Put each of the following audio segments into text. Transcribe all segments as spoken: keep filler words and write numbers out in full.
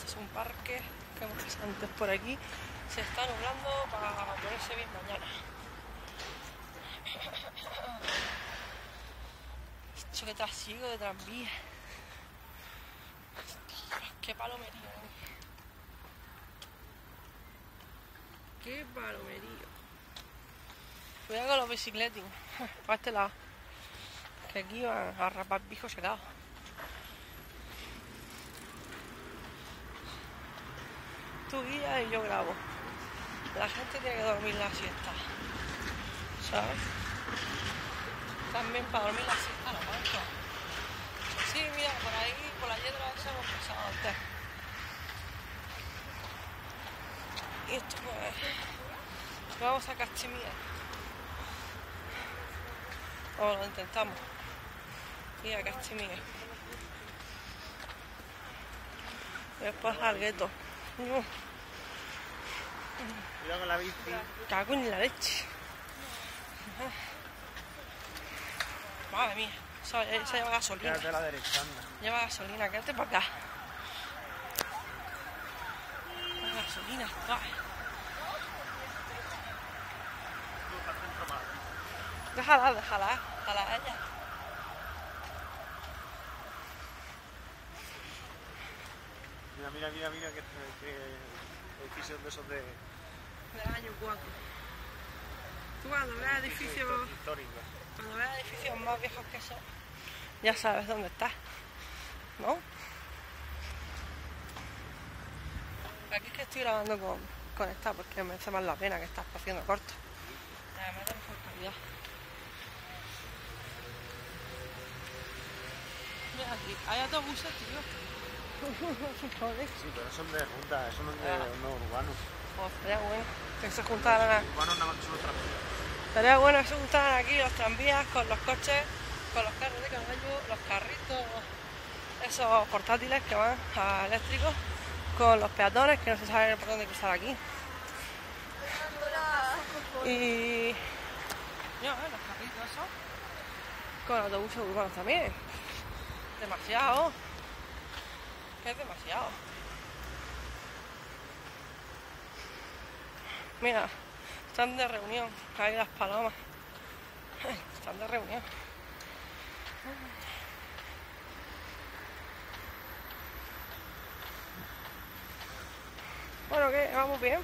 es un parque que hemos pasado antes por aquí. Se está nublando para ponerse bien mañana. Esto que trasiego de tranvía. Qué palomerío. Qué palomerío. Cuidado con los bicicletas. Para este lado. Que aquí van a rapar bijos secados. Tú guías y yo grabo. La gente tiene que dormir la siesta, ¿sabes? También para dormir la siesta los bancos. Sí, mira, por ahí, por la hiedra esa hemos pasado antes. Y esto pues... vamos a Kazimierz. O lo intentamos. Y a Kazimierz. Y después al gueto. No. Cuidado con la bici. Cago en la leche. Madre mía, esa, esa lleva gasolina. Quédate a la derecha, anda. Lleva gasolina, quédate para acá. Lleva gasolina, va. Déjala, déjala, déjala a ella. Mira, mira, mira, mira que, que edificios de esos de... Del año cuatro. Tú cuando veas edificios... históricos. Cuando veas edificios más viejos que eso, ya sabes dónde estás, ¿no? Aquí es que estoy grabando con, con esta porque me hace más la pena que estás haciendo corto. Además de mejor calidad. Mira aquí, hay autobuses, tío. Sí, pero son de ruta, eso no es de no urbanos. Pues estaría bueno que se juntaran. Urbanos nada más que son los tranvías. Estaría bueno que se juntaran aquí los tranvías con los coches, con los carros de caballo, los carritos, esos portátiles que van a eléctricos, con los peatones que no se sabe por dónde cruzar aquí. Y no, ¿eh? Los carritos esos, con autobuses urbanos también. Demasiado. Que es demasiado. Mira, están de reunión, hay las palomas. Están de reunión. Bueno, ¿qué? ¿Vamos bien?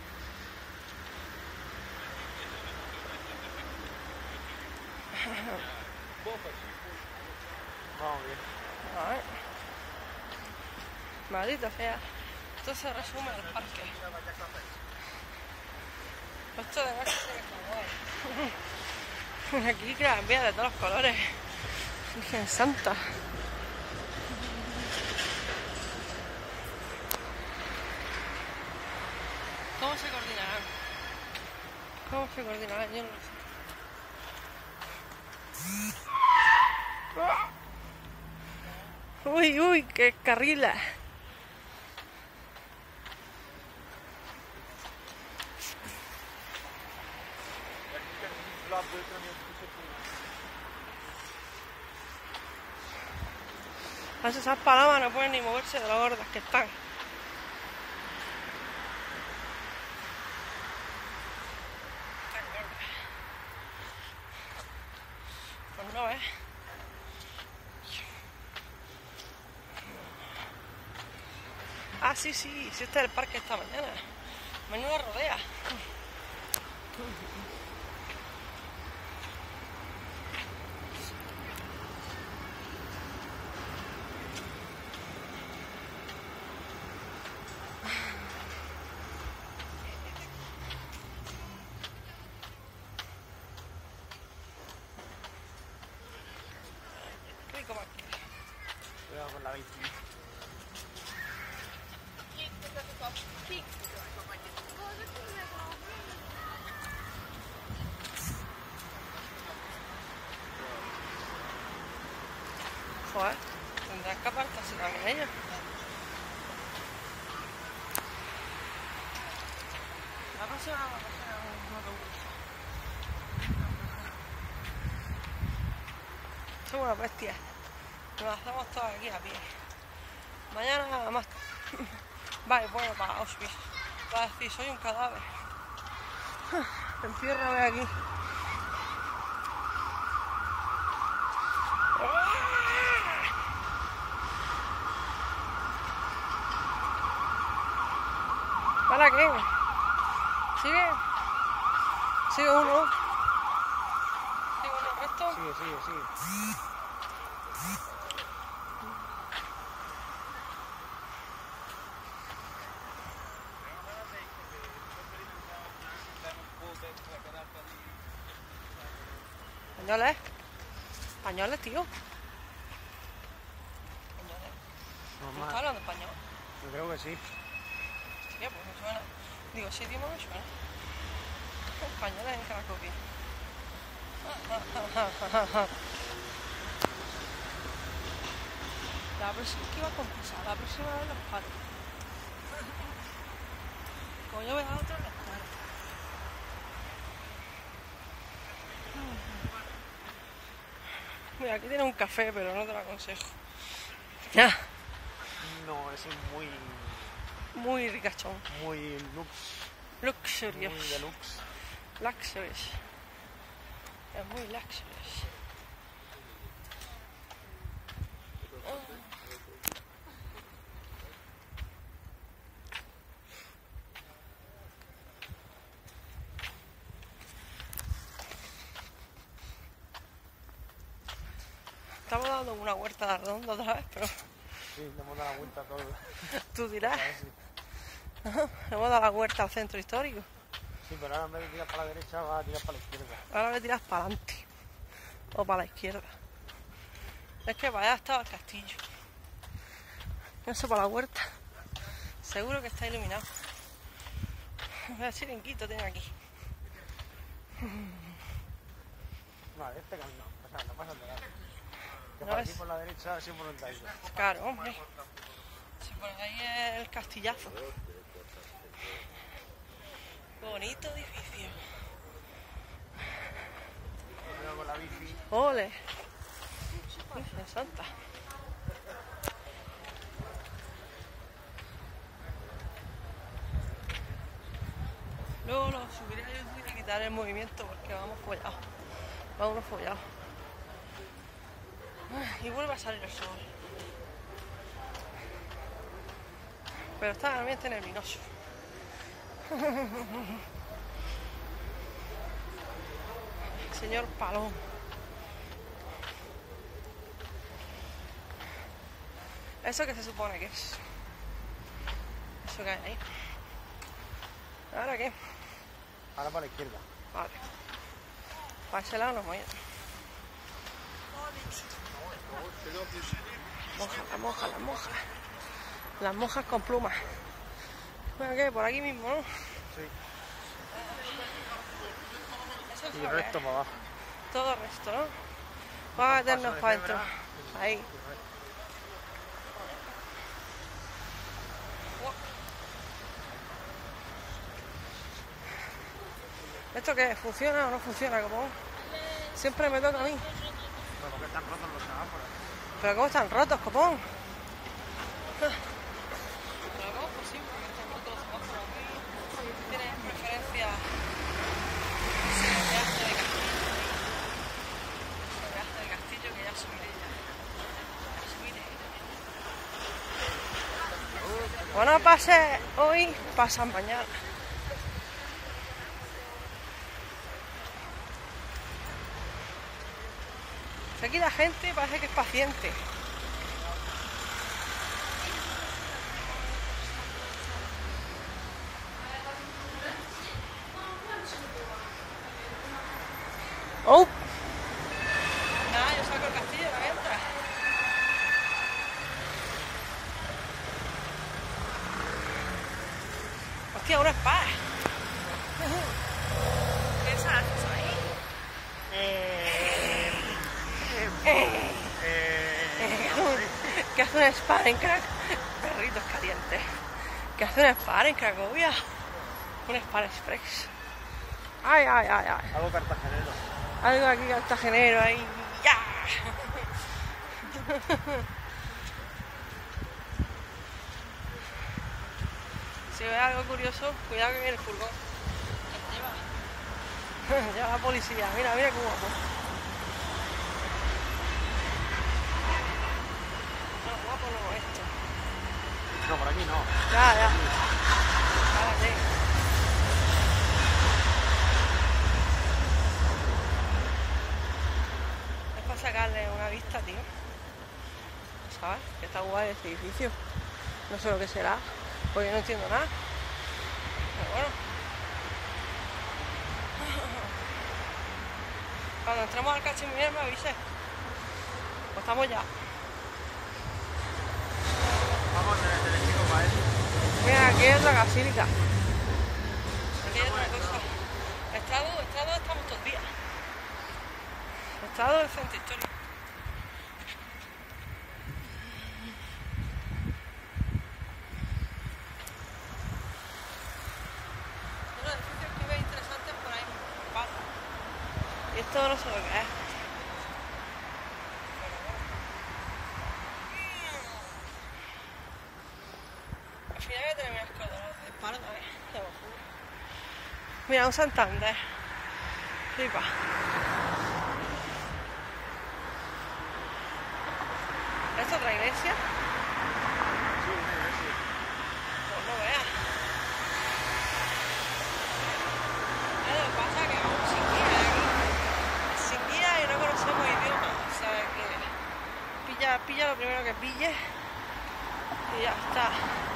Vamos bien. A ver. Maldita sea. Esto se resume al parque. Esto de noche tiene que estar guay. Aquí cambian de todos los colores. Virgen Santa. ¿Cómo se coordinarán? ¿Cómo se coordinarán? Yo no lo sé. Uy, uy, qué carrila. Esas palomas no pueden ni moverse de lo gordas que están. Están gordas. Pues no, ¿eh? Ah, sí, sí, sí, este es el parque esta mañana. Menuda rodea. Rico parque. Cuidado con la bici. Joder, tendrás que apartarse también ellos. La próxima vamos a hacer un autobús. Somos una bestia. Nos hacemos todos aquí a pie. Mañana más. Vale, bueno, para Auschwitz. Va a decir, soy un cadáver. Enciérrame aquí. ¿Para qué? ¿Sigue? ¿Sigue uno? ¿Sigue uno el resto? Sigue, sigue, sigue. Españoles. Españoles, tío. Españoles. ¿No Normal. está hablando español? Yo creo que sí. Hostia, pues me suena. Digo, sí, tío, me suena. Españoles en Krakow. La próxima que iba a compensar, la próxima vez los paro. Como yo veo a otros, los paro. Mira, aquí tiene un café, pero no te lo aconsejo. Ya. No, ese es muy... Muy ricachón. Muy lux. Luxurious. Muy deluxe. Luxurious. Es muy luxurious. Estamos dando una vuelta redonda otra vez, pero Sí, le hemos dado la vuelta a todo. tú dirás. A ver si- Ajá, hemos dado la vuelta al centro histórico. Sí, pero ahora en vez de tirar para la derecha, va a tirar para la izquierda. Ahora le tiras para adelante o para la izquierda. Es que para allá estaba el castillo. Eso para la huerta. Seguro que está iluminado. El chiringuito tiene aquí. No, este camino. O sea, no pasa de nada. Que No por es- aquí por la derecha siempre no ido. Claro, hombre. Si por ahí es el castillazo. Qué bonito edificio. Luego con la bici. Ole. Virgen Santa. Luego lo subiré a YouTube y quitaré el movimiento porque vamos follados. Vamos follados. Y vuelve a salir el sol. Pero está el ambiente nervioso. Señor Palón. ¿Eso qué se supone que es? ¿Eso que hay ahí? ¿Ahora qué? Ahora para la izquierda. Vale. Para ese lado nos voy a ir. Moja, moja, las mojas. Las mojas con plumas. Bueno, ¿qué? Por aquí mismo, ¿no? Sí. Eso es Y lo el que resto es. para abajo. Todo el resto, ¿no? Vamos a meternos Paso de para adentro. cebra. Ahí. ¿Esto qué? ¿Funciona o no funciona? Como siempre me toca a mí. Pero porque están rotos los semáforos. Pero ¿cómo están rotos, copón? Pero ¿cómo es posible que estén rotos los semáforos aquí? Tienes preferencia de arte de castillo. De arte de castillo que ya subiré ya. Ya subiré. Bueno, pase hoy, pasan mañana. Aquí la gente parece que es paciente. ¡Oh! Nada, yo saco el castillo de la venta. Hostia, una espada. ¿Qué es eso ahí? Eh... Eh. Eh... ¿Qué hace una espada en Cracovia? Perritos calientes. ¿Qué hace una espada en Cracovia? Un espada express. Ay, ay, ay, ay. Algo cartagenero. Algo aquí cartagenero ahí. ¡Ya! ves algo curioso, cuidado que viene el furgón. Lleva, lleva la policía. Mira, mira qué guapo. No, guapo no, esto. No, por aquí no. Ya, ya. Cállate. Es para sacarle una vista, tío. ¿Sabes? Que está guay este edificio. No sé lo que será, porque no entiendo nada. Pero bueno. Cuando entremos al Kazimierz me avise. Pues estamos ya. Vamos en el eléctrico para eso. Mira, aquí es la gasílica. Aquí hay otra cosa. Estado, estado, estamos todos los días. Estado de centro histórico. Unos edificios que ves interesantes por ahí. Vale. Y esto no sé lo que es. Al final voy a tener unas cosas de espalda, ¿eh? Te lo juro. Mira, un Santander. Flipa. ¿Esta es otra iglesia? Sí, una iglesia. Pues no veas. Lo que pasa es que vamos sin guía aquí. Sin guía y no conocemos idioma. O sea que pilla, pilla lo primero que pille y ya está.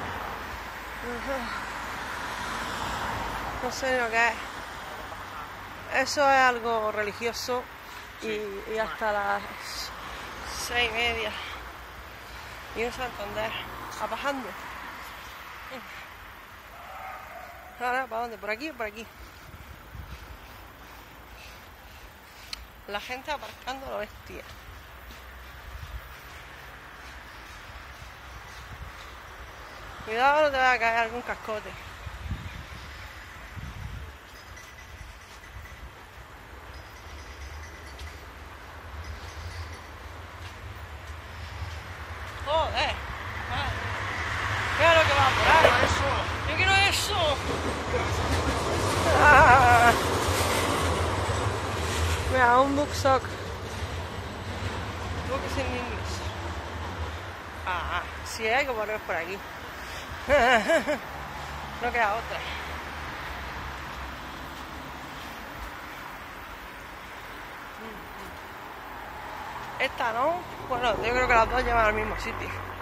No sé lo que es. Eso es algo religioso y, Sí. y hasta las seis y media. Y un Santander apajando. Ahora, ¿para dónde? ¿Por aquí o por aquí? La gente aparcando lo bestia. Cuidado, no te va a caer algún cascote. Joder, madre. Mira lo que va por ahí. Eso. Yo quiero eso. Ah. Mira, un booksock. Books en inglés. Ah, sí hay que poner por aquí. No queda otra. Esta no. Bueno, yo creo que las dos llevan al mismo sitio.